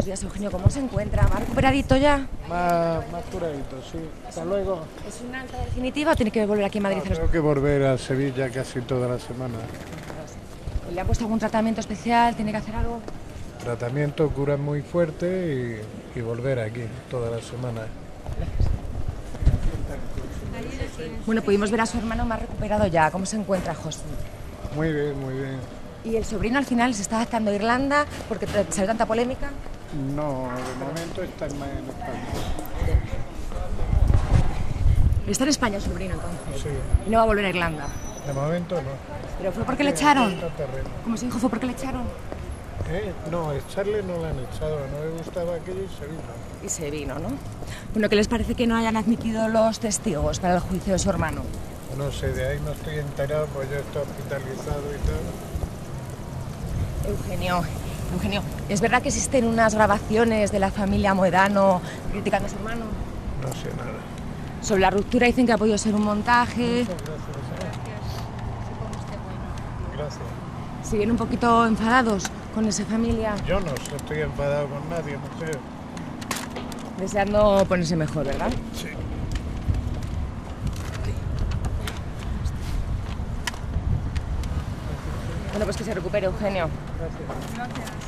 días, Eugenio. ¿Cómo se encuentra? ¿Va recuperadito ya? Más curadito, sí. Hasta luego. ¿Es una alta definitiva o tiene que volver aquí a Madrid? No, tengo que volver a Sevilla casi toda la semana. ¿Le ha puesto algún tratamiento especial? ¿Tiene que hacer algo? Tratamiento, cura muy fuerte y volver aquí toda la semana. Bueno, pudimos ver a su hermano más recuperado ya. ¿Cómo se encuentra, José? Muy bien, muy bien. ¿Y el sobrino al final se está adaptando a Irlanda porque salió tanta polémica? No, de momento está en España. Está en España el sobrino entonces. Sí. Y no va a volver a Irlanda. De momento no. ¿Pero fue porque le echaron? Está terreno. Como se dijo, fue porque le echaron. No, echarle no le han echado, no le gustaba aquello y se vino. Y se vino, ¿no? Bueno, ¿qué les parece que no hayan admitido los testigos para el juicio de su hermano? No sé, de ahí no estoy enterado, pues yo estoy hospitalizado y tal. Eugenio, ¿es verdad que existen unas grabaciones de la familia Moedano criticando a su hermano? No sé nada. Sobre la ruptura dicen que ha podido ser un montaje. Muchas gracias. ¿Siguen un poquito enfadados con esa familia? Yo no estoy enfadado con nadie, mujer. Deseando ponerse mejor, ¿verdad? Sí. Bueno, pues que se recupere, Eugenio. Gracias.